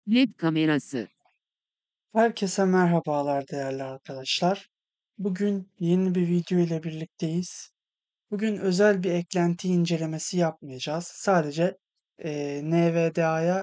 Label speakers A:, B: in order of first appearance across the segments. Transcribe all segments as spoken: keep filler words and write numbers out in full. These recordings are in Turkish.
A: Web kamerası.
B: Herkese merhabalar değerli arkadaşlar. Bugün yeni bir video ile birlikteyiz. Bugün özel bir eklenti incelemesi yapmayacağız. Sadece eee N V D A'ya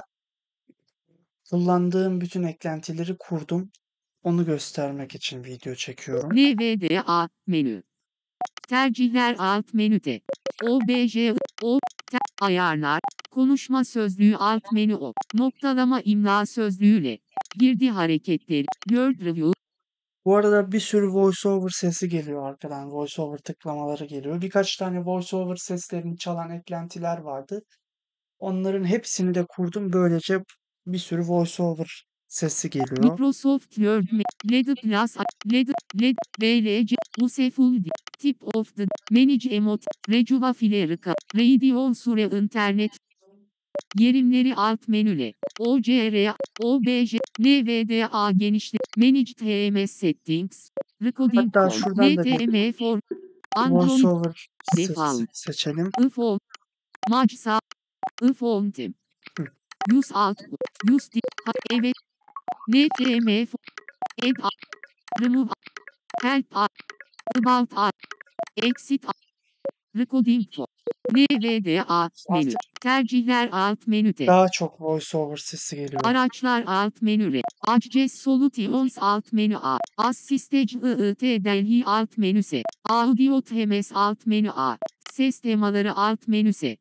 B: kullandığım bütün eklentileri kurdum. Onu göstermek için video çekiyorum.
A: N V D A menü. Tercihler alt menüde. O B J O te, ayarlar. Konuşma sözlüğü alt menü o. Noktalama imla sözlüğüyle. Girdi hareketleri. Word Review.
B: Bu arada bir sürü voiceover sesi geliyor arkadan. Voiceover tıklamaları geliyor. Birkaç tane voiceover seslerini çalan eklentiler vardı. Onların hepsini de kurdum. Böylece bir sürü voiceover sesi geliyor.
A: Microsoft Word me, L E D Plus, L E D, L E D, V L C, Useful, Tip of the, Manage Emote, Rejuva Filerika, Radio Sure Internet, Yerimleri alt menüle. O C R, O B J, N V D A genişle, Manage T M S Settings, Recording
B: Hatta
A: Phone,
B: şuradan da bir
A: N T M for, Android,
B: voiceover sesi
A: Default,
B: seçelim.
A: iPhone, Macsa, iPhone Tim,
B: Hı.
A: Use alt, Use di, ha, evet, N T M for, Add, Remove, Help, About, Exit, Recording for, N V D A menü,
B: Artık
A: tercihler alt menüde.
B: daha çok voiceover sesi geliyor.
A: Araçlar alt menüre. Access Solutions alt menü A. Assistage I I T Delhi alt menüse. Audio Temes alt menü A. Ses temaları alt menüse.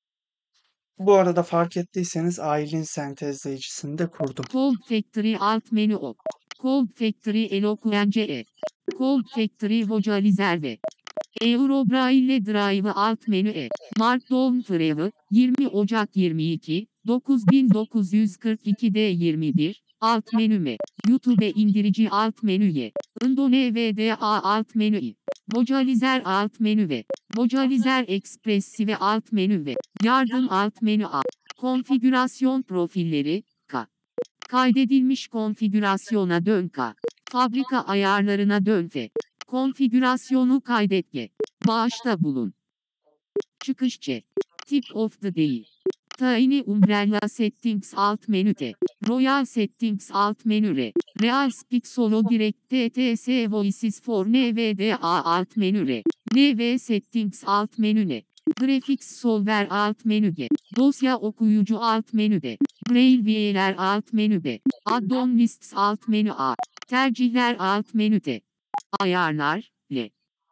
B: Bu arada fark ettiyseniz Aylin sentezleyicisini de kurdum.
A: Cold Factory alt menü O. Cold Factory Eloquence E. Cold Factory Vocalizer V. Eurobraille Drive alt menü E. Markdown Freeware, yirmi Ocak yirmi iki, dokuz bin dokuz yüz kırk iki D yirmi bir, alt menü M. YouTube indirici alt menü Y. Indo N V D A alt menü I. Vocalizer alt menü V. Vocalizer Expressive alt menü V. Yardım alt menü A. Konfigürasyon profilleri, K. Kaydedilmiş konfigürasyona dön K. Fabrika ayarlarına dön F. Konfigürasyonu kaydet G. Bağışta bulun. Çıkış C. Tip of the day. Tiny Umbrella Settings alt menüde. Royal Settings alt menüre. Real Speak Solo Direct T T S Voices for N V D A alt menüre. N V Settings alt menüne. Graphics Solver alt menüde. Dosya okuyucu alt menüde. Braille V'ler alt menüde. Add-on Lists alt menü A. Tercihler alt menüde. Ayarlar, L.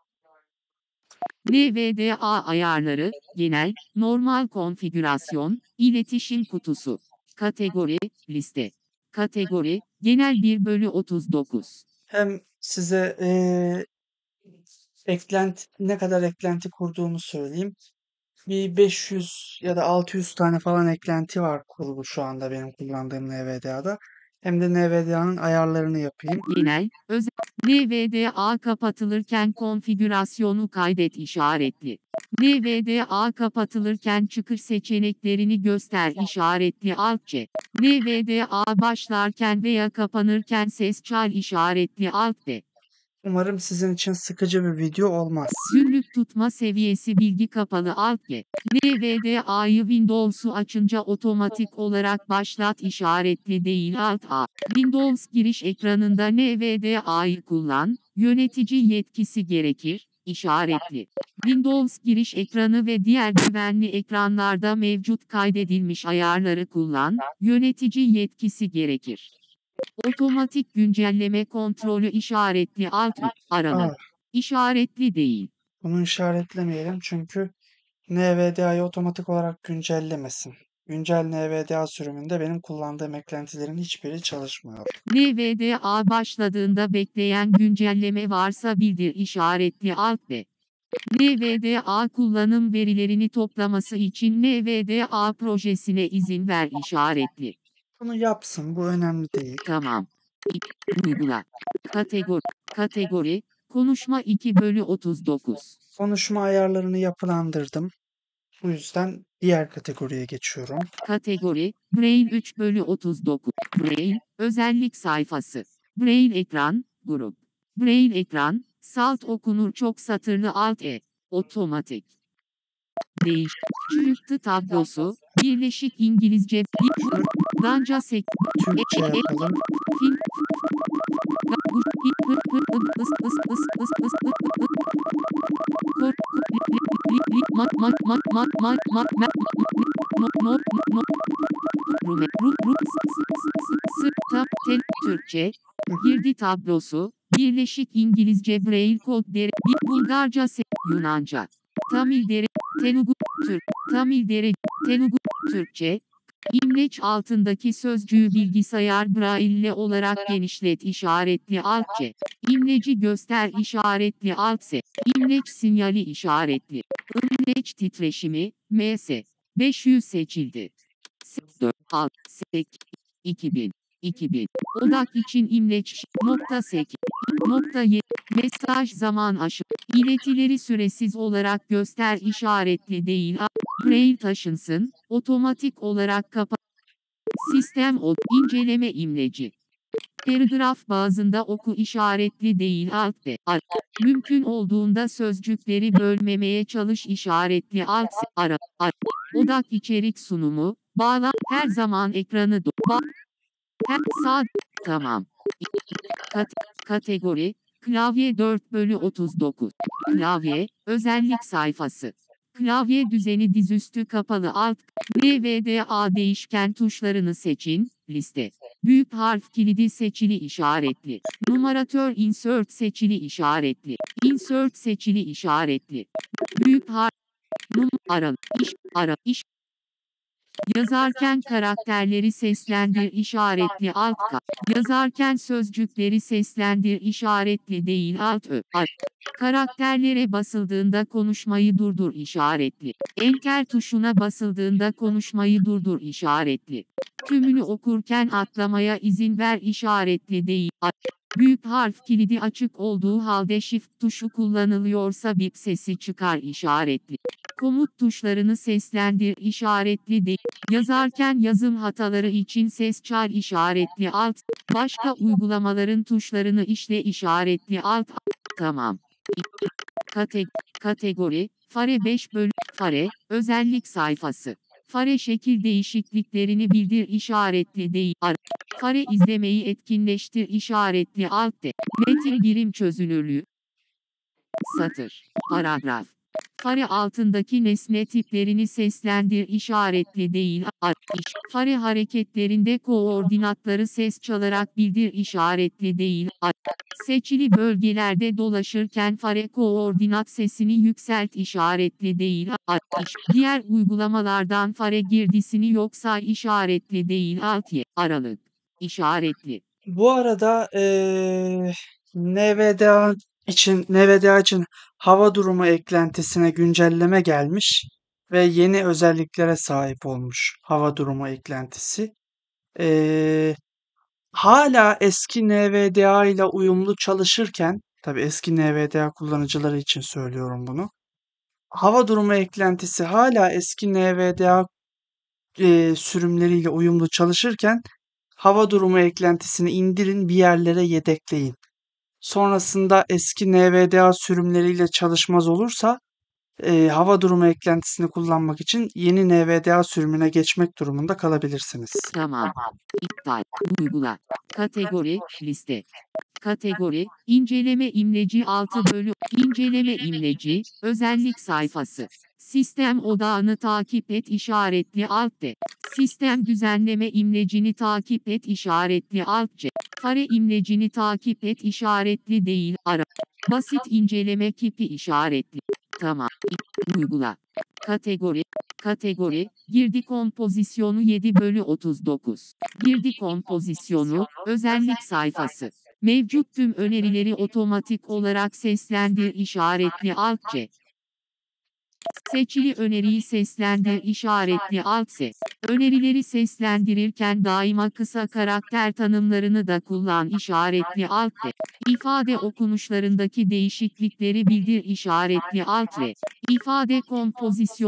A: N V D A ayarları, genel, normal konfigürasyon, iletişim kutusu. Kategori, liste. Kategori, genel bir bölü otuz dokuz.
B: Hem size eee eklenti, ne kadar eklenti kurduğumu söyleyeyim. Bir beş yüz ya da altı yüz tane falan eklenti var kurulu şu anda benim kullandığım N V D A'da. Hem de N V D A'nın ayarlarını yapayım.
A: Genel, özel, N V D A kapatılırken konfigürasyonu kaydet işaretli. N V D A kapatılırken çıkış seçeneklerini göster işaretli alt C. N V D A başlarken veya kapanırken ses çal işaretli alt D.
B: Umarım sizin için sıkıcı bir video olmaz.
A: Günlük tutma seviyesi bilgi kapalı alt G. N V D A'yı Windows'u açınca otomatik olarak başlat işaretli değil alt A. Windows giriş ekranında N V D A'yı kullan, yönetici yetkisi gerekir, işaretli. Windows giriş ekranı ve diğer güvenli ekranlarda mevcut kaydedilmiş ayarları kullan, yönetici yetkisi gerekir. Otomatik güncelleme kontrolü işaretli alt Ü, arama.
B: Aa,
A: İşaretli değil.
B: bunu işaretlemeyelim çünkü N V D A'yı otomatik olarak güncellemesin. Güncel N V D A sürümünde benim kullandığım eklentilerin hiçbiri çalışmıyor.
A: N V D A başladığında bekleyen güncelleme varsa bildir işaretli alt B. N V D A kullanım verilerini toplaması için N V D A projesine izin ver işaretli.
B: Bunu yapsın, bu önemli değil.
A: Tamam. İp, uygula. Kategori. Kategori. Konuşma iki bölü otuz dokuz.
B: Konuşma ayarlarını yapılandırdım. Bu yüzden diğer kategoriye geçiyorum.
A: Kategori, Braille üç bölü otuz dokuz. Braille, özellik sayfası. Braille ekran, grup. Braille ekran, salt okunur çok satırlı alt E. Otomatik. Değiş. Çıktı tablosu, Birleşik İngilizce. Danca sek.
B: Türkçe yapalım.
A: Film. Gus. Hip. Hıp. Hıp. Hıp. Is. Is. Is. Is. Is. Kor. Li. Li. Ma. Ma. Ma. Ma. Ma. Ma. Ma. No. No. No. Rume. Ru. Ru. S. S. S. Ta. Tel. Türkçe. Girdi tablosu. Birleşik İngilizce Braille kod deri. Bulgarca se. Yunanca. Tamil deri. Telugu. Türk. Tamil deri. Telugu. Türkçe. İmleç altındaki sözcüğü bilgisayar Braille olarak genişlet işaretli alt C. İmleci göster işaretli alt S. İmleç sinyali işaretli. İmleç titreşimi M S. beş yüz seçildi. dört alt iki bin iki bin Odak için imleç nokta sek nokta y mesaj zaman aşı iletileri süresiz olarak göster işaretli değil. Braille taşınsın otomatik olarak kapa sistem o inceleme imleci paragraf bazında oku işaretli değil alt de ar. Mümkün olduğunda sözcükleri bölmemeye çalış işaretli alt s- ara ar. Odak içerik sunumu bağla her zaman ekranı do ba her sağ tamam. Kat kategori klavye dört bölü otuz dokuz klavye özellik sayfası klavye düzeni dizüstü kapalı alt N V D A değişken tuşlarını seçin liste büyük harf kilidi seçili işaretli numaratör insert seçili işaretli insert seçili işaretli büyük harf num ara iş ara iş yazarken karakterleri seslendir işaretli alt ka. Yazarken sözcükleri seslendir işaretli değil alt ö. Alt. Karakterlere basıldığında konuşmayı durdur işaretli. Enter tuşuna basıldığında konuşmayı durdur işaretli. Tümünü okurken atlamaya izin ver işaretli değil. Alt. Büyük harf kilidi açık olduğu halde shift tuşu kullanılıyorsa bip sesi çıkar işaretli. Komut tuşlarını seslendir işaretli değil. Yazarken yazım hataları için ses çal işaretli alt. Başka uygulamaların tuşlarını işle işaretli alt. Tamam. Kate kategori Fare beş bölü Fare özellik sayfası. Fare şekil değişikliklerini bildir işaretli değil. Ar Fare izlemeyi etkinleştir işaretli alt de. Metin birim çözünürlüğü. Satır. Paragraf. Fare altındaki nesne tiplerini seslendir işaretli değil. Ar iş. Fare hareketlerinde koordinatları ses çalarak bildir işaretli değil. Ar seçili bölgelerde dolaşırken fare koordinat sesini yükselt işaretli değil. Ar iş. Diğer uygulamalardan fare girdisini yoksa işaretli değil. Alt y aralık işaretli.
B: Bu arada eee N V D A için N V D A için hava durumu eklentisine güncelleme gelmiş ve yeni özelliklere sahip olmuş hava durumu eklentisi. Eee hala eski N V D A ile uyumlu çalışırken, tabii eski N V D A kullanıcıları için söylüyorum bunu. Hava durumu eklentisi hala eski N V D A eee, sürümleriyle uyumlu çalışırken hava durumu eklentisini indirin bir yerlere yedekleyin. Sonrasında eski N V D A sürümleriyle çalışmaz olursa eee, hava durumu eklentisini kullanmak için yeni N V D A sürümüne geçmek durumunda kalabilirsiniz.
A: Tamam. İptal. Uygula. Kategori liste. Kategori inceleme imleci altı bölü inceleme imleci özellik sayfası. Sistem odağını takip et işaretli alt D. Sistem düzenleme imlecini takip et işaretli alt C. Fare imlecini takip et işaretli değil ara. Basit inceleme kipi işaretli. Tamam. Uygula. Kategori Kategori girdi kompozisyonu yedi bölü otuz dokuz. Girdi kompozisyonu özellik sayfası. Mevcut tüm önerileri otomatik olarak seslendir işaretli alt C. Seçili öneriyi seslendir işaretli alt S. Önerileri seslendirirken daima kısa karakter tanımlarını da kullan işaretli alt D. İfade okunuşlarındaki değişiklikleri bildir işaretli alt R. İfade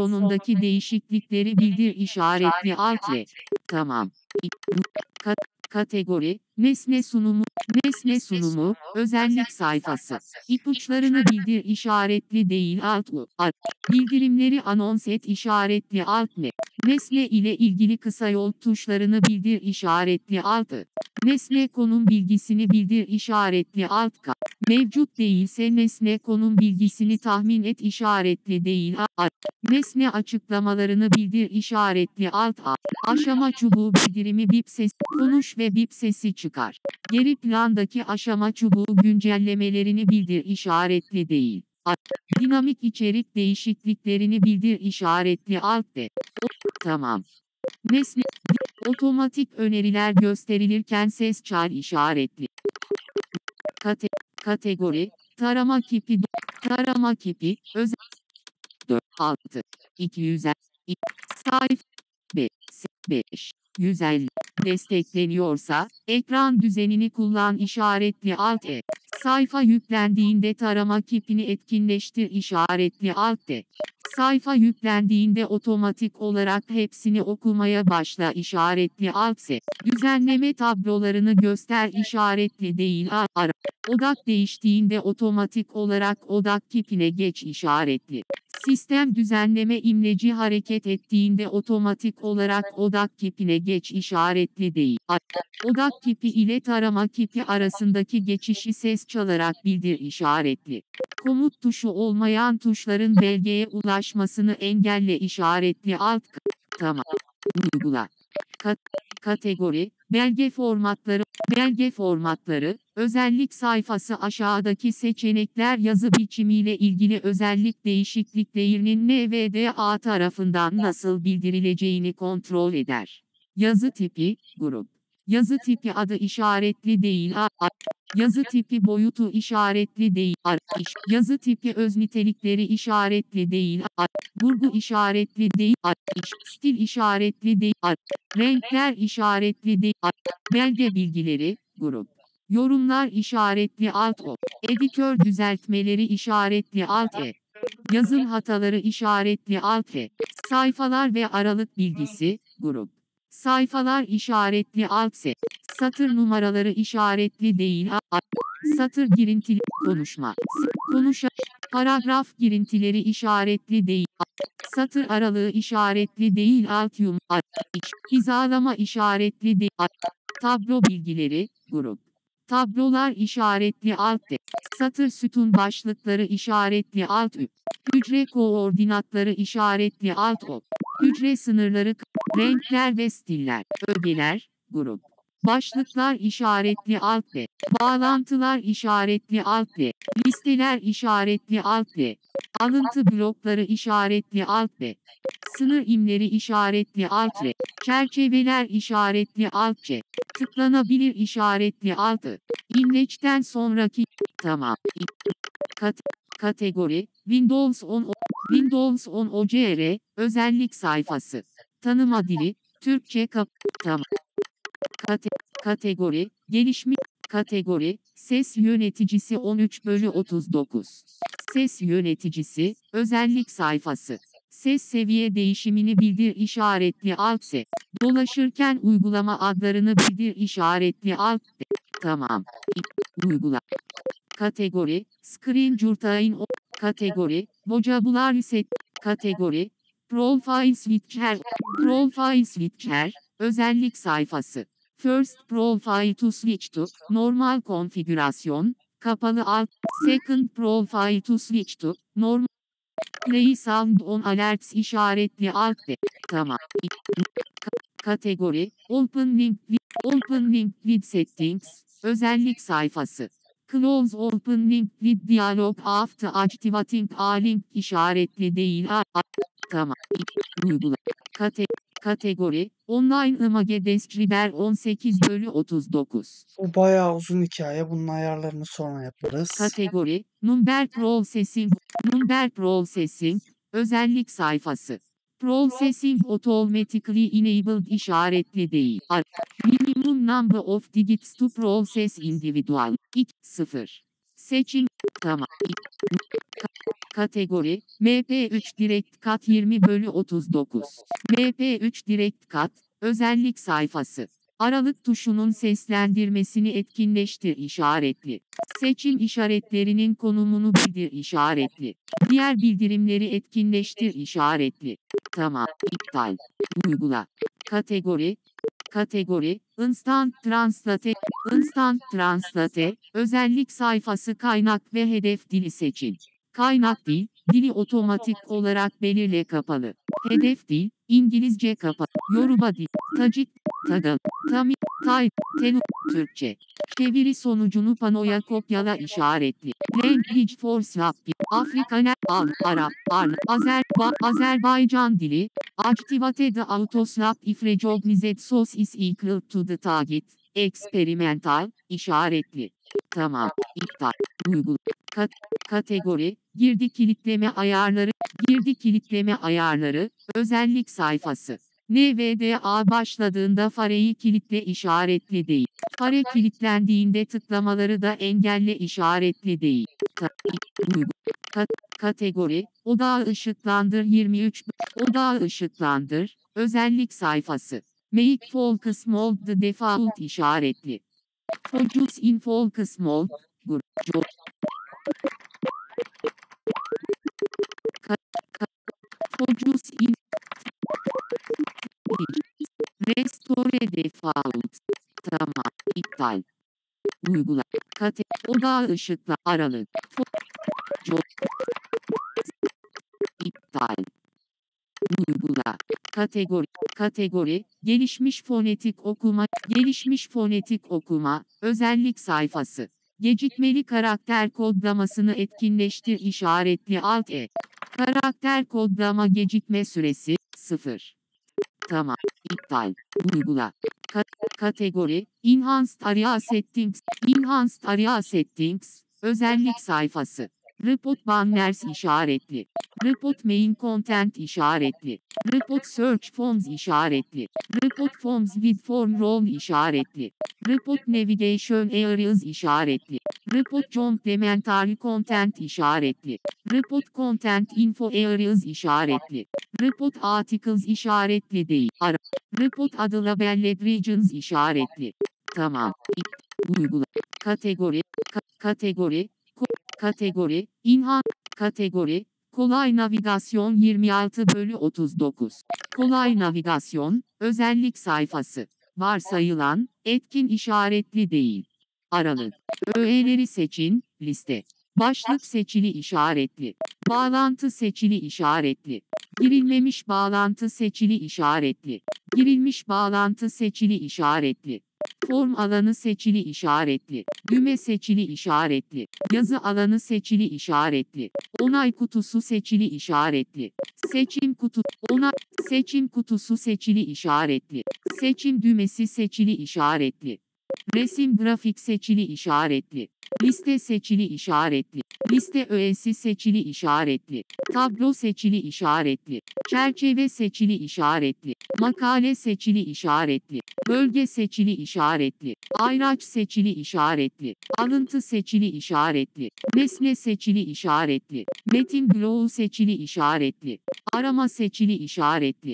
A: kompozisyonundaki değişiklikleri bildir işaretli alt R. Tamam. Kat Kategori, nesne sunumu, nesne sunumu, özellik sayfası. İpuçlarını bildir işaretli değil alt u, alt. Bildirimleri anons et işaretli alt ne. Nesne ile ilgili kısa yol tuşlarını bildir işaretli altı. Nesne konum bilgisini bildir işaretli alt k. Mevcut değilse nesne konum bilgisini tahmin et işaretli değil a. Nesne açıklamalarını bildir işaretli alt a. Aşama çubuğu bildirimi bip sesi, konuş ve bip sesi çıkar. Geri plandaki aşama çubuğu güncellemelerini bildir işaretli değil a. Dinamik içerik değişikliklerini bildir işaretli alt d. O, tamam. Nesne, otomatik öneriler gösterilirken ses çal işaretli. Kate, kategori, tarama kipi, tarama kipi, özel, dört, altı, iki yüz elli, sayfa, beş, yüz elli, destekleniyorsa, ekran düzenini kullan işaretli alt e. Sayfa yüklendiğinde tarama kipini etkinleştir işaretli alt d. Sayfa yüklendiğinde otomatik olarak hepsini okumaya başla işaretli alt s. Düzenleme tablolarını göster işaretli değil a. Ara. Odak değiştiğinde otomatik olarak odak kipine geç işaretli. Sistem düzenleme imleci hareket ettiğinde otomatik olarak odak kipine geç işaretli değil. A. Odak kipi ile tarama kipi arasındaki geçişi ses çalarak bildir işaretli. Komut tuşu olmayan tuşların belgeye ulaşmasını engelle işaretli alt k. Tamam. Uygula. Kat kategori, belge formatları, belge formatları, özellik sayfası aşağıdaki seçenekler yazı biçimiyle ilgili özellik değişikliklerinin N V D A tarafından nasıl bildirileceğini kontrol eder. Yazı tipi, grup. Yazı tipi adı işaretli değil a, a. Yazı tipi boyutu işaretli değil a, iş. Yazı tipi öz nitelikleri işaretli değil a, vurgu işaretli değil a, iş. Stil işaretli değil a, renkler işaretli değil a, belge bilgileri, grup. Yorumlar işaretli alt o, editör düzeltmeleri işaretli alt e. Yazım hataları işaretli alt e. Sayfalar ve aralık bilgisi, grup. Sayfalar işaretli alt s. Satır numaraları işaretli değil a, a. Satır girintili konuşma. Konuşa. Paragraf girintileri işaretli değil a. Satır aralığı işaretli değil alt yum a. İç. Hizalama işaretli değil a. Tablo bilgileri, grup. Tablolar işaretli alt d. Satır sütun başlıkları işaretli alt ü. Hücre koordinatları işaretli alt o. Hücre sınırları, renkler ve stiller, ögeler, grup. Başlıklar işaretli alt d. Bağlantılar işaretli alt d. Listeler işaretli alt d. Alıntı blokları işaretli alt d. Sınır imleri işaretli alt r. Çerçeveler işaretli alt c. Tıklanabilir işaretli altı. İmleçten sonraki, tamam. Kat kategori, Windows on, Windows on O C R, özellik sayfası. Tanıma dili, Türkçe kap, tamam. Kate kategori, gelişmiş, kategori, ses yöneticisi on üç bölü otuz dokuz. Ses yöneticisi, özellik sayfası. Ses seviye değişimini bildir işaretli alt s. Dolaşırken uygulama adlarını bildir işaretli alt d. Tamam. Uygula. Kategori, Screen Curtain o. Kategori, Vocabulary Set. Kategori, Profile Switcher. Profile Switcher, özellik sayfası. First Profile to switch to, normal konfigürasyon, kapalı alt. Second Profile to switch to, normal. Play Sound on Alerts işaretli alt d. Tamam. Kategori, Open Link with, Open Link with Settings, özellik sayfası. Close Open Link with Dialog after activating a link işaretli değil a, a. Tamam. Uygula. Kate kategori, Online Image Describer on sekiz bölü otuz dokuz.
B: O bayağı uzun hikaye. Bunun ayarlarını sonra yaparız.
A: Kategori, Number Processing, Number Processing, özellik sayfası. Processing automatically enabled işaretli değil. A. Minimum number of digits to process individual. iki, sıfır. Seçim, tamam. Kategori, M P üç Direct Cut yirmi bölü otuz dokuz. M P üç Direct Cut, özellik sayfası. Aralık tuşunun seslendirmesini etkinleştir işaretli. Seçim işaretlerinin konumunu bildir işaretli. Diğer bildirimleri etkinleştir işaretli. Tamam. İptal. Uygula. Kategori. Kategori. Instant Translate. Instant Translate. Özellik sayfası kaynak ve hedef dili seçin. Kaynak dil, dili otomatik olarak belirle kapalı. Hedef dil, İngilizce kapalı. Yoruba dil, Tacik, Tagal, Tamil, Tay, Tenu, Türkçe. Çeviri sonucunu panoya kopyala işaretli. Language for Swappi, Afrikaner, Al, Arap, Arn, Azer, Ba, Azerbaycan dili. Activate the autoswap if recognized source is equal to the target. Experimental, işaretli. Tamam, iptal, uygula. Kat, kategori, girdi kilitleme ayarları, girdi kilitleme ayarları, özellik sayfası. N V D A başladığında fareyi kilitle işaretli değil. Fare kilitlendiğinde tıklamaları da engelle işaretli değil. Ta, uygu, kat, kategori, odağı ışıklandır yirmi üç, odağı ışıklandır, özellik sayfası. Make focus mode the default işaretli. Focus in focus mode, gur, jo, kat, kat, focus in Restore default. Tamam. İptal. Uygula. Kate. Odağı ışıkla aralık. Fo İptal. Uygula. Kategori. Kategori. Gelişmiş fonetik okuma. Gelişmiş fonetik okuma. Özellik sayfası. Gecikmeli karakter kodlamasını etkinleştir işaretli alt E. Karakter kodlama gecikme süresi sıfır. Tamam. İptal. Uygula. Kat kategori. Enhanced Area Settings. Enhanced Area Settings. Özellik sayfası. Report Banners işaretli. Report Main Content işaretli. Report Search Forms işaretli. Report Forms with Form Role işaretli. Report Navigation Areas işaretli. Report Complementary Content işaretli. Report Content Info Areas işaretli. Report Articles işaretli değil. Ara. Report adı Labeled Regions işaretli. Tamam. Uygula. Kategori. Ka kategori. Ko kategori. İnhan. Kategori. Kolay navigasyon yirmi altı bölü otuz dokuz. Kolay navigasyon. Özellik sayfası. Varsayılan. Etkin işaretli değil. Aralık. Öğeleri seçin. Liste. Başlık seçili işaretli. Bağlantı seçili işaretli. Girilmemiş bağlantı seçili işaretli. Girilmiş bağlantı seçili işaretli. Form alanı seçili işaretli. Düğme seçili işaretli. Yazı alanı seçili işaretli. Onay kutusu seçili işaretli. Seçim kutu onay seçim kutusu seçili işaretli. Seçim düğmesi seçili işaretli. Resim grafik seçili işaretli. Liste seçili işaretli. Liste öğesi seçili işaretli. Tablo seçili işaretli. Çerçeve seçili işaretli. Makale seçili işaretli. Bölge seçili işaretli. Ayraç seçili işaretli. Alıntı seçili işaretli. Nesne seçili işaretli. Metin bloğu seçili işaretli. Arama seçili işaretli.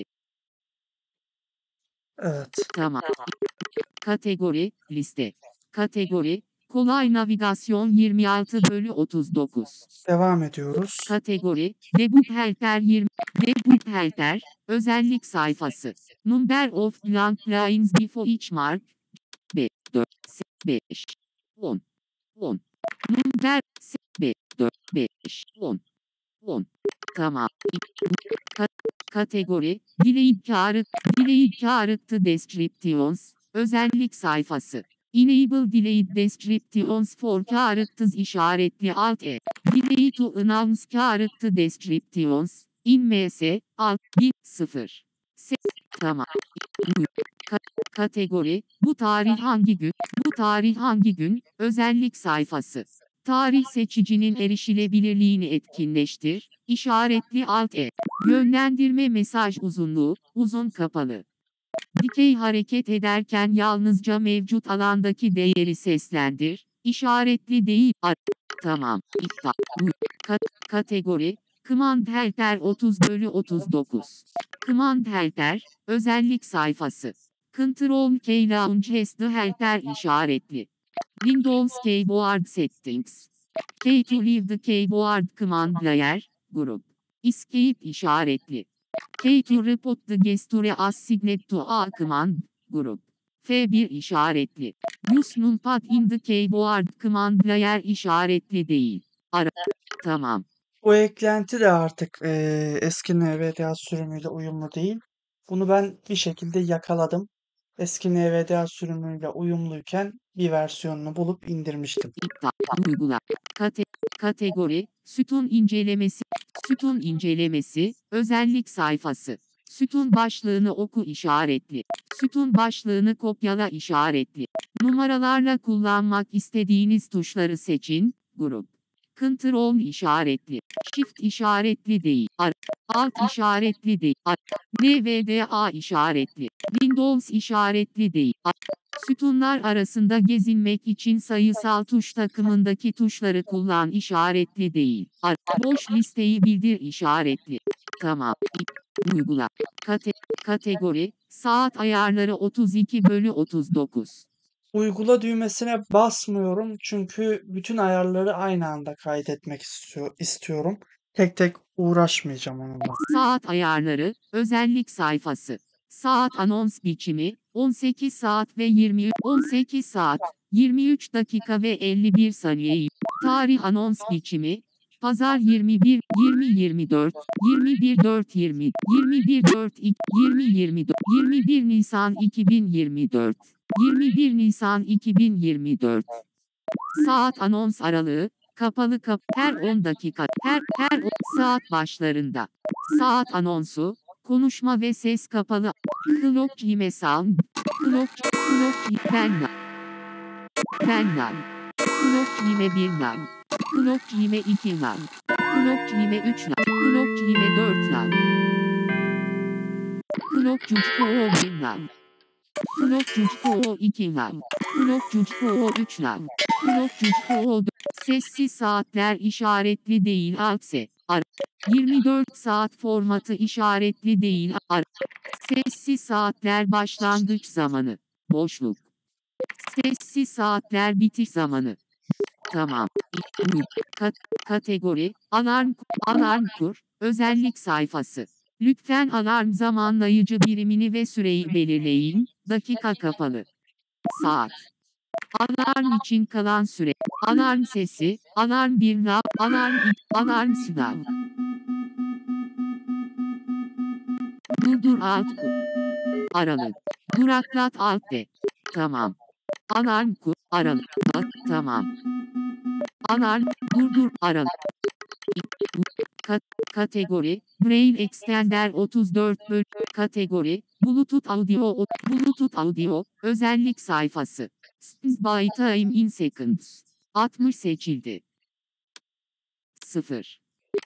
B: Evet.
A: Tamam. Kategori, liste. Kategori, kolay navigasyon yirmi altı bölü otuz dokuz.
B: Devam ediyoruz.
A: Kategori, debug helper yirmi. Debug helper, özellik sayfası. Number of blank lines before each mark. beş, dört, beş, on. on. Number beş, dört, beş, on. on. Tamam. Kat kategori, delayed character, delayed character descriptions, özellik sayfası. Enable delayed descriptions for characters işaretli alt E. Delay to announce character descriptions, in M S, alt, bir, sıfır. S, tamam. Kat kategori, bu tarih hangi gün, bu tarih hangi gün, özellik sayfası. Tarih seçicinin erişilebilirliğini etkinleştir, işaretli alt E. Yönlendirme mesaj uzunluğu, uzun kapalı. Dikey hareket ederken yalnızca mevcut alandaki değeri seslendir, işaretli değil, ar tamam, iptal. Kat kategori, Command Helper otuz bölü otuz dokuz. Command Helper, özellik sayfası. Control K Launch has the helper işaretli. Windows Keyboard Settings. K to leave the keyboard command layer, grup. Escape işaretli. K to report the gesture assigned to a command, grup. F bir işaretli. Use numpad in the keyboard command layer işaretli değil. Ara. Tamam.
B: Bu eklenti de artık eee, eski N V D A sürümüyle uyumlu değil. Bunu ben bir şekilde yakaladım. Eski N V D A sürümüyle uyumluyken bir versiyonunu bulup indirmiştim.
A: İptal. Uygula. Kate kategori. Sütun incelemesi. Sütun incelemesi. Özellik sayfası. Sütun başlığını oku işaretli. Sütun başlığını kopyala işaretli. Numaralarla kullanmak istediğiniz tuşları seçin. Grup. Ctrl işaretli. Shift işaretli değil. Ar- Alt işaretli değil. Ar- N V D A işaretli. Windows işaretli değil. Ar- Sütunlar arasında gezinmek için sayısal tuş takımındaki tuşları kullan işaretli değil. Ar- Boş listeyi bildir işaretli. Tamam. İp- Uygula. Kate kategori. Saat ayarları otuz iki bölü otuz dokuz.
B: Uygula düğmesine basmıyorum çünkü bütün ayarları aynı anda kaydetmek istiyor, istiyorum. Tek tek uğraşmayacağım onunla.
A: Saat ayarları, özellik sayfası. Saat anons biçimi, on sekiz saat ve yirmi, on sekiz saat, yirmi üç dakika ve elli bir saniye. Tarih anons biçimi, Pazar yirmi bir, yirmi yirmi dört, yirmi bir dört yirmi, yirmi bir dört yirmi yirmi dört, yirmi bir Nisan iki bin yirmi dört, yirmi bir Nisan iki bin yirmi dört. Saat anons aralığı, kapalı kap her on dakika, her her on saat başlarında. Saat anonsu, konuşma ve ses kapalı. Clock yeme sound. Clock, clock benla. Benla. Clock yeme bir lan. Clock yeme iki lan. Clock yeme üç lan. Clock yeme dört lan. Clock cucko o bir lan. Clock cucko o iki lan. Clock cucko o üç lan. Clock cucko o dört. Sessiz saatler işaretli değil altse. Ar. yirmi dört saat formatı işaretli değil. Ar. Sessiz saatler başlangıç zamanı. Boşluk. Sessiz saatler bitiş zamanı. Tamam. İ- Kat kategori. Alarm. Alarm kur. Özellik sayfası. Lütfen alarm zamanlayıcı birimini ve süreyi belirleyin. Dakika kapalı. Saat. Alarm için kalan süre. Alarm sesi. Alarm bir nav. Alarm iki. Alarm sınav. Durdur alt kur. Aralık. Duraklat alt de. Tamam. Alarm kur. Aralık. Bak, tamam. Alarm. Durdur aralık. Kat kategori. Braille Extender otuz dört bölü. Kategori. Bluetooth Audio. Bluetooth Audio. Özellik sayfası. Standby time in seconds. altmış seçildi. sıfır.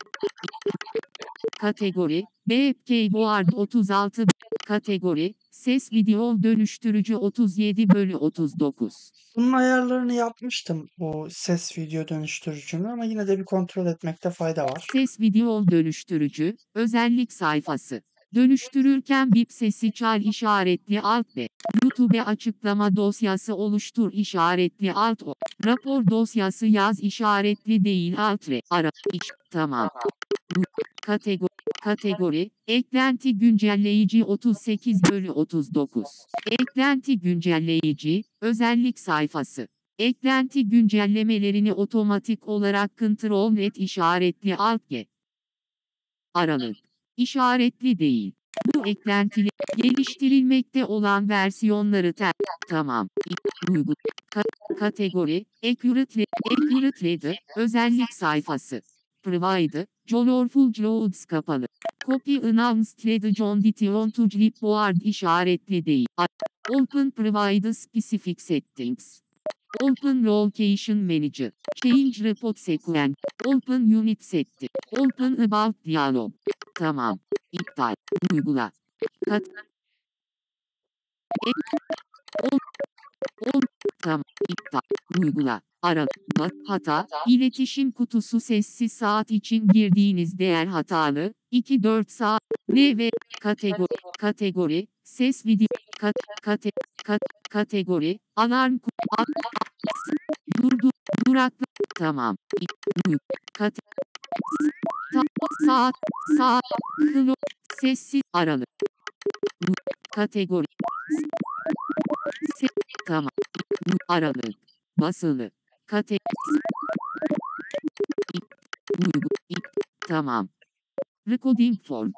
A: Kategori. B Keyboard otuz altı. Kategori. Ses video dönüştürücü otuz yedi bölü otuz dokuz.
B: Bunun ayarlarını yapmıştım bu ses video dönüştürücünü ama yine de bir kontrol etmekte fayda var.
A: Ses video dönüştürücü, özellik sayfası. Dönüştürürken bip sesi çal işaretli alt B. YouTube açıklama dosyası oluştur işaretli alt O. Rapor dosyası yaz işaretli değil alt R. Ara. İç. Tamam. Bu. Kategori. Kategori. Eklenti güncelleyici otuz sekiz bölü otuz dokuz. Eklenti güncelleyici, özellik sayfası. Eklenti güncellemelerini otomatik olarak Ctrl et işaretli alt G. Aralık. İşaretli değil. Bu eklentili geliştirilmekte olan versiyonları ter. Tamam. Uygun. Ka kategori. Accurate, accurate Reader. Özellik sayfası. Provide. Colorful Clouds kapalı. Copy announced Read John Dition to Clipboard işaretli değil. Open Provide Specific Settings. Open Location Manager. Change Report Sequence. Open Unit Setti. Open About Dialog. Tamam. İptal. Uygula. Kat. E ol. Ol. Tamam. İptal. Uygula. Ara. Bak. Hata. İletişim kutusu sessiz saat için girdiğiniz değer hatalı. iki dört saat. N ve kategori. Kategori. Ses video. kat, kate, kat, kategori, alarm, ku- a- durdu, duraklı, tamam, İ- kat, ta, saat, saat, klo, sessiz, aralık, kategori, se, tamam, aralık, basılı, kate, uygu, tamam, recording form,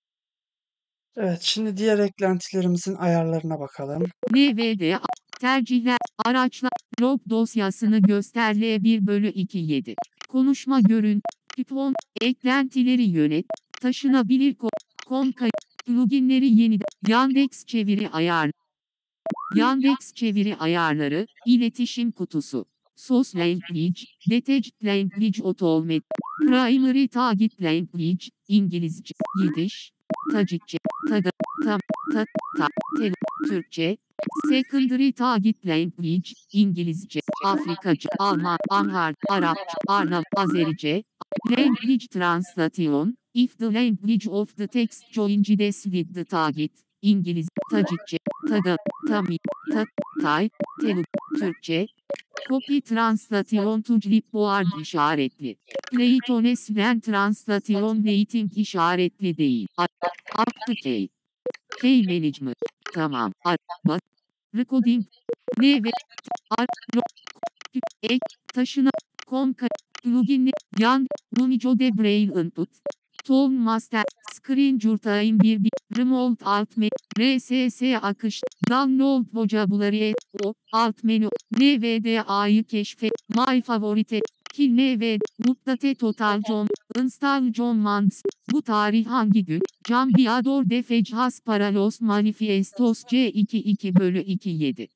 B: Evet, şimdi diğer eklentilerimizin ayarlarına bakalım.
A: N V D A, tercihler, araçlar, log dosyasını göster L bir bölü iki yedi. Konuşma görün, Python, eklentileri yönet, taşınabilir ko kom kayıt, pluginleri yeniden, Yandex çeviri ayar, Yandex çeviri ayarları, iletişim kutusu, Source Language, Detached Language Automated, Primary Target Language, İngilizce, Yiddish, Tacikçe, Taga, Tam, Ta, Ta, Tel, Türkçe, Secondary Target Language, İngilizce, Afrikaca, Alman, Amhar, Arapça, Arnav, Azerice, Language Translation, if the language of the text joins with the target, İngiliz, Tacikçe, Taga, Tamil, Ta, Tay, Telugu, Türkçe, Copy Translation to Clipboard işaretli. Playtones when Translation Waiting işaretli değil. Artı Key. Key Management. Tamam. Araba. Recording. Ne ve ar, ro, ek, taşına, konka, plugin, yan, Unijo de Braille Input. Tone Master, Screen Curtain bir bir, Remote Alt Menü, R S S akış, Download Vocabulary, O, Alt Menü, N V D A'yı keşfet, My Favorite, Kill N V D, Update Total John, Install John Mans, bu tarih hangi gün, Cambiador de Fechas para los Manifestos C iki iki bölü iki yedi.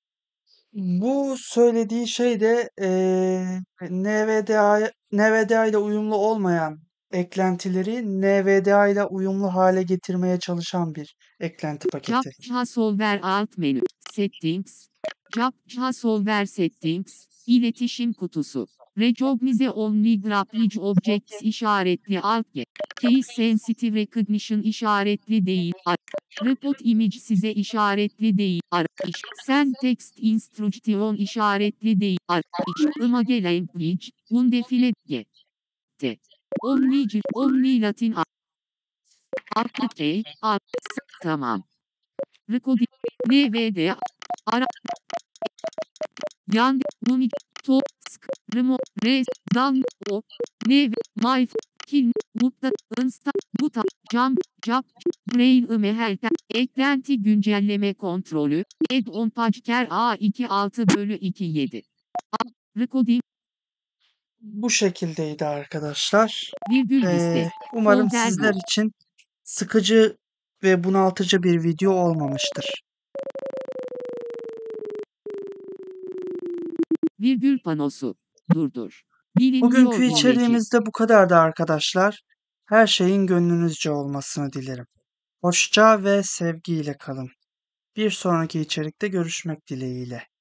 B: Bu söylediği şey de eee N V D A, N V D A ile uyumlu olmayan eklentileri N V D A ile uyumlu hale getirmeye çalışan bir eklenti paketi.
A: Captcha Solver Alt Menü, Settings, Captcha Solver Settings, İletişim kutusu, Recognize Only Graphic Objects işaretli Alt G, Case Sensitive Recognition işaretli değil, A, Report Image size işaretli değil, Ar, iş, Send Text Instruction işaretli değil, Ar, iş, Image Language, Undefine, G, T, Only, G, Only Latin, A, Alt K, A, S, tamam. Recording, N V D A, Ara, Yan, Uni, To, Sk, Remo, Res, Dan, O, N V, My, Kill, Mutta, Insta, Buta, Jump, Jump, Braille Mehelta, eklenti güncelleme kontrolü, Add-on Pageker A iki altı bölü iki yedi. Recording,
B: Bu şekildeydi arkadaşlar.
A: virgül
B: Eee,
A: liste,
B: umarım
A: folder
B: sizler
A: bu,
B: için sıkıcı ve bunaltıcı bir video olmamıştır.
A: virgül panosu, durdur. Bilinmiyor
B: Bugünkü
A: imleci.
B: içeriğimiz de bu kadardı arkadaşlar. Her şeyin gönlünüzce olmasını dilerim. Hoşça ve sevgiyle kalın. Bir sonraki içerikte görüşmek dileğiyle.